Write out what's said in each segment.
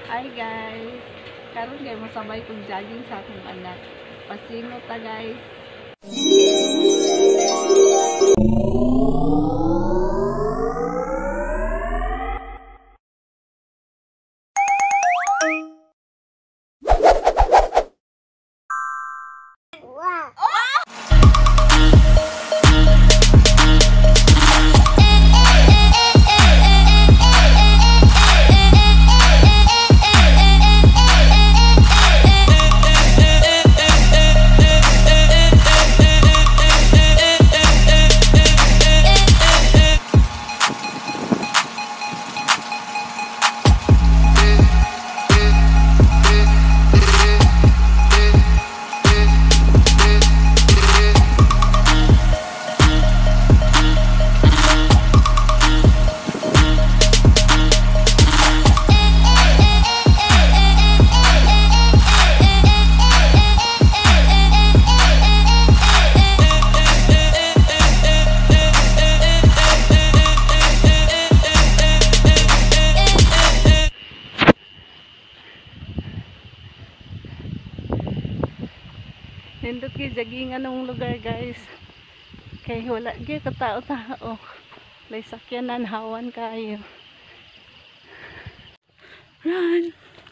Hi guys! Karon kay mo sabay kong jogging sa akong anak. Pasingot ta guys. Nindot kay jaggingan ng lugar guys. Kay wala gyud katao-tao. Lay sakyanan hawan kayo. Run!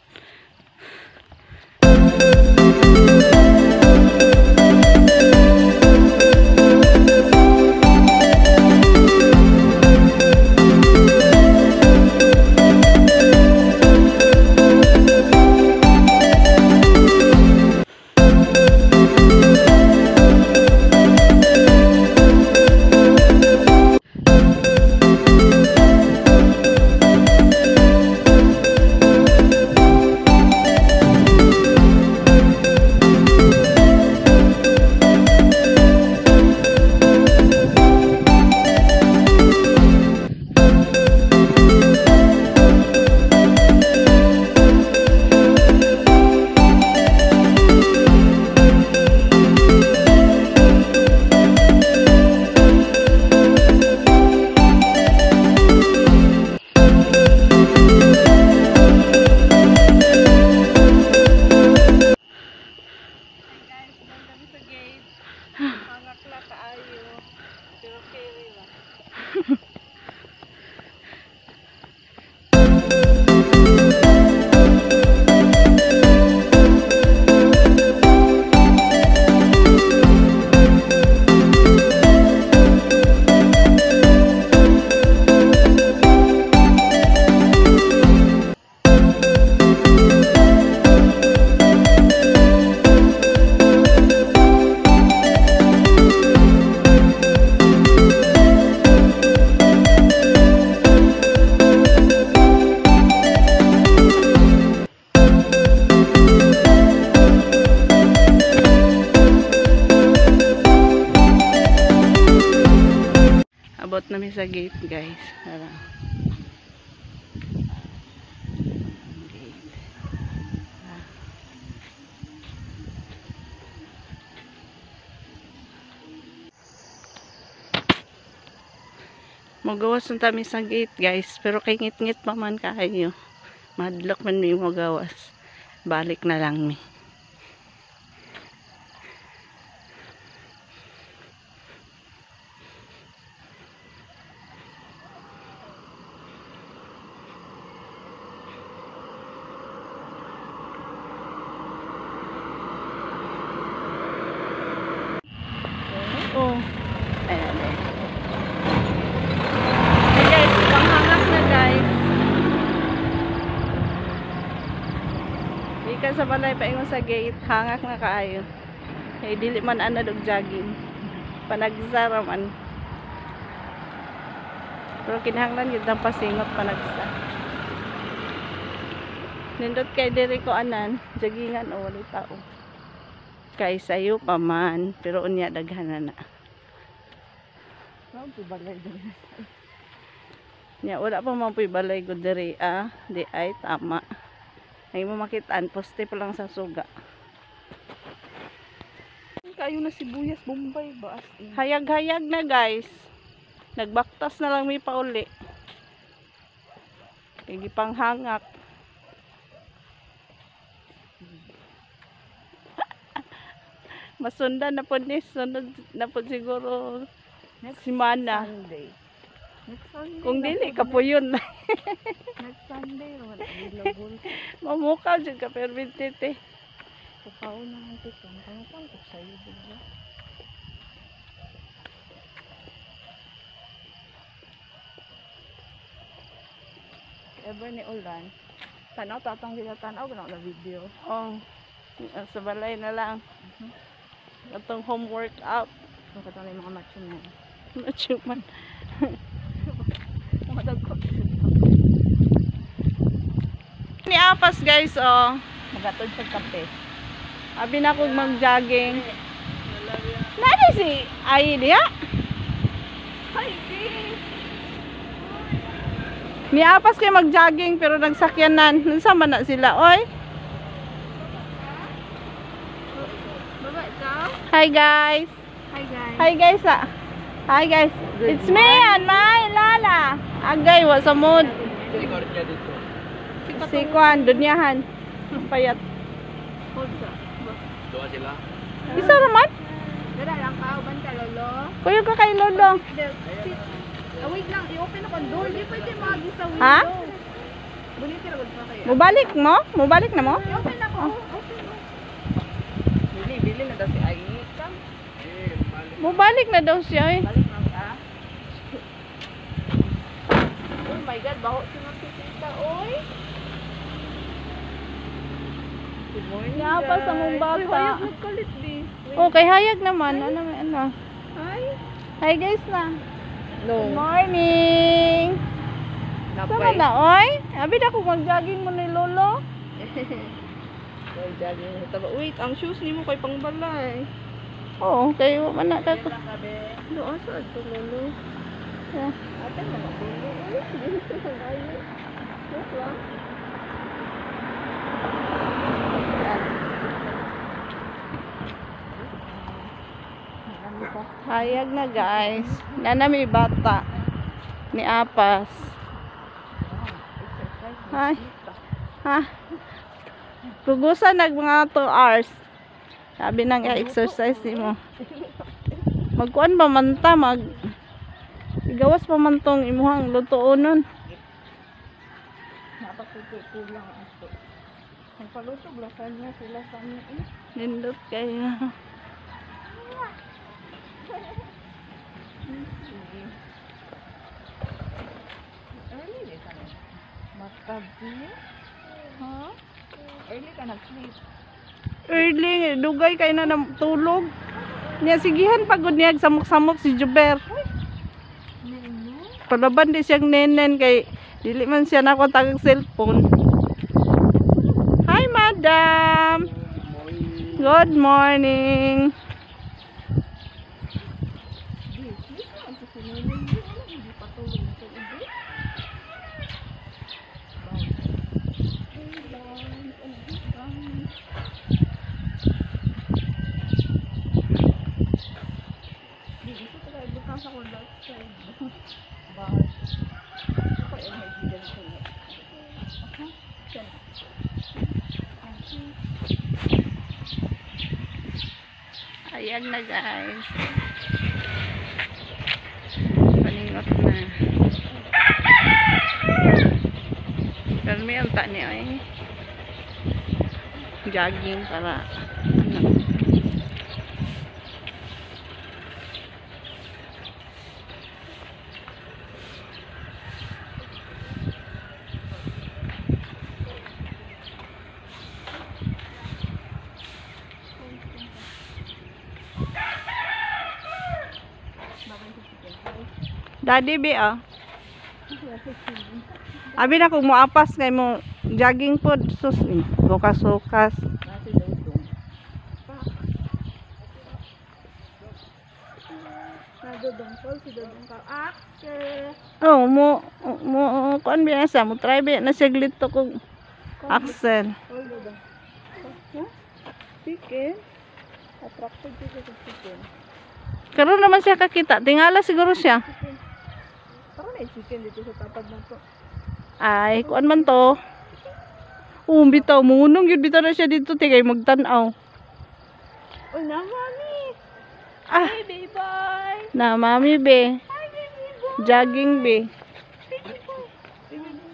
Hangakla kaayo. Pero carry lang. Abot namin sa gate guys. Tara. Gate. Magawas na kami sa gate guys. Pero kay ngit-ngit pa man kayo. Madlock man may magawas. Balik na lang mi. Oh, ayan eh. Hey guys, panghangak na guys. Di ka sa balay, paingon sa gate, hangak na kaayo. Eh, dili man anad og jogging. Panagsara man. Pero kinahanglan yun ang pasingot panagsa. Nindot kay diri ko anan, joggingan o wali tao. Kay sayo pa man, pero unya daghan na. Nya wala pa man puy balay gud diri di ay tama. Ay mo makitaan poste pa lang sa suga. Kayo na sibuyas Bombay ba as in. Hayag-hayag na guys. Nagbaktas na lang may pauli. Kay gipanghangak. Masundan na po ni. Sunod na po siguro si Mana. Sunday. Next Sunday. Kung dili ka po yun. Next Sunday. Wala ilagol. Mamukha dyan ka permitite. Kukaw na ang tikong. Kaya ko sa'yo. Diba? Ever ni Ulan. Tanaw, tatang sila tanaw. Ganaw na video. Oh, sa balay na lang. Itong homework out. Kung katong yung mga macho na. Nachuman. Madagkot. Ni Apas guys, oh. Magatod sa kape. Abi na kong mag-jogging. Nani si Ai diya? Hi, Dee! Ni Apas kay mag-jogging pero nagsakyanan. Nasama na sila, oy. Baba, ikaw? Hi guys. Hi, guys. Hi guys. Hi guys. It's me and my Lala. Agay wa sa mood. Si Kwan dunyahan. Payat. Hold ka. Doa sila. Isa naman. Dara lang ka, uban ka, lolo. Kuya ka kay Lolo. Wait lang, i-open ako ang door. Di pwede magi sa window. Ha? Buniti lang pa kayo. Mubalik mo? Mubalik na mo? I-open ako. Open mo. Bili na daw si Ai. Come. Mubalik na daw siya eh. Balik lang ka. Oh my God, baho si Tita. Oy. Good morning, Napa sa mong bata. Uy, hayag kulit, di. Okay, hayag naman. Ano? Hi. Hi guys na. No. Good morning. Sama na, oy. Abi na kung mag-jogging mo ni Lolo. Wait, ang shoes ni mo kay pangbalay. Oo, kayo man na ka. Doon sa ito, lolo. Yeah. Ate, mga pulo. Ay, dito lang ayo. Yes lang. Hayag na guys. Nanami bata ni Apas. Hi. Ha? Gugusan nag mga 2 hours. Sabi nang exercise mo. Magkuan ba man ta igawas pa man tong imuhang lutuonon. Napatutulang ako. Ang paluto, blasan niya sila sa amin. Nindot kayo. Early din ka na. Matabi? Ha? Early ka nag-sleep. Early, dugay kayo na tulog. Niya sigihan pagod niya samok-samok si Juber. Palaban di siyang nenen kay dili man siya nako tagang cellphone. Hi madam. Good morning. Ayan na guys. Paningot na. Pero may alta niya eh. Jogging para Daddy be ah. Abi na kung moapas kay mo jogging pod sus bukas-bukas. Nasi dudong. Nadudong po, si dudong ka. Akse. Oh, mo kuan biasa mo try be na siglit to kung Axel. Oh, dudong. Chicken. Attracted dito sa chicken. Karon naman siya kakita. Tingala siguro siya. Parang may chicken dito sa tapad na to. Ay, kuan man to. Bitaw munong yun bitaw na siya dito tigay magtan-aw. Uy, naman Ah, Baby boy. na mami be. Hi, baby boy. Jogging be. Baby boy. Baby boy.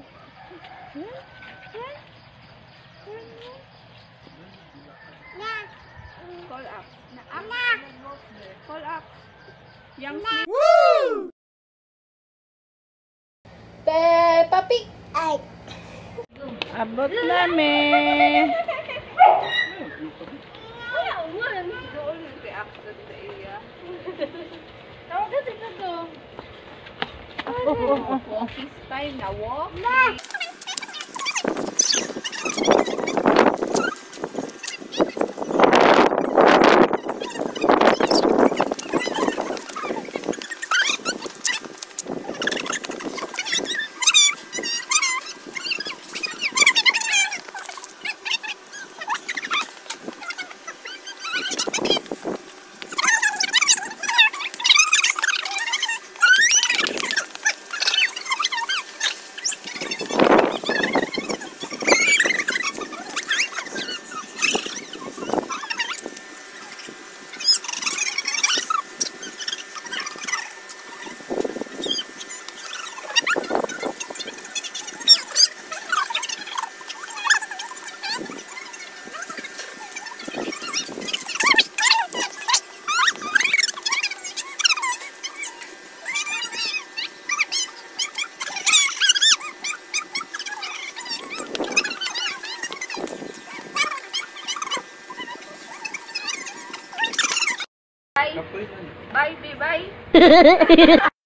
Call up. Call up. Young sleep. Peppa Pig. Ay. Abot na me. Doon yung reaction sa iya. Tawag kasi na to. Walkie style na walk. Bye, bye, bye.